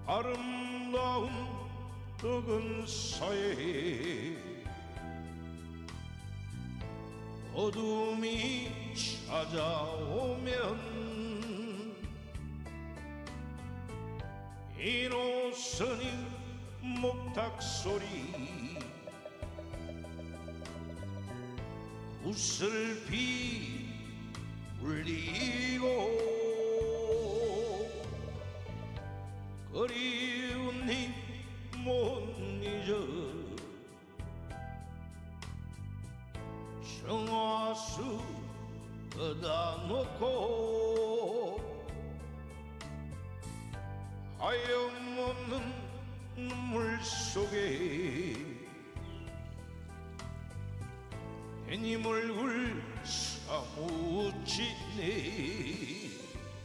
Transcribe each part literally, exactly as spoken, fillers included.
아름다운 덕은 사이에 어둠이 찾아오면 이노선이 목탁소리 구슬피 울리고 그리운 님 못 잊어 정화수 걷다 놓고 하염없는 눈물 속에 해님 얼굴 사무치네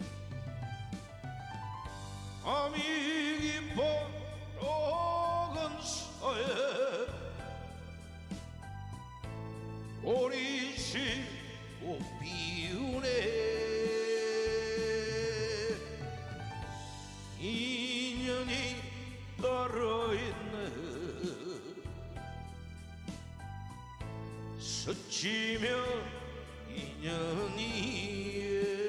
밤이 깊어 썩은 서에 오리시 꽃 피우네 인연이 따라있네 스치면 인연이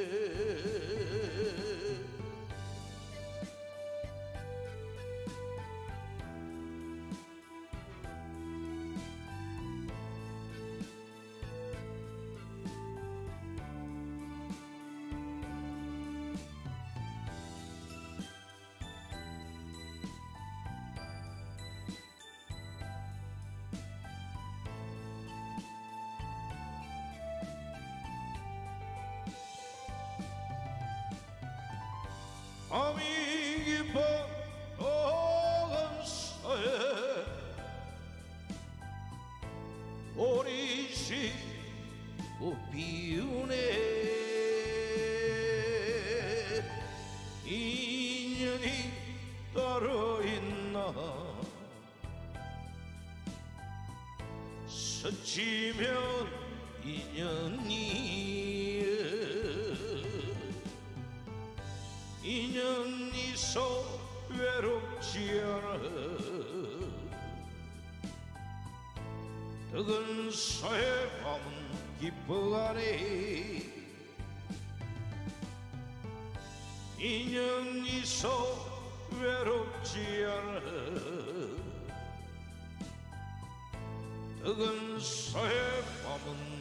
밤이 깊어 썩은 서에 오리시 꽃 피우네 인연이 따로 있나 스치면 인연이 인연 있어 외롭지 않아 덕은 서해 밤은 깊어가네 인연 있어 외롭지 않아 덕은 서해 밤은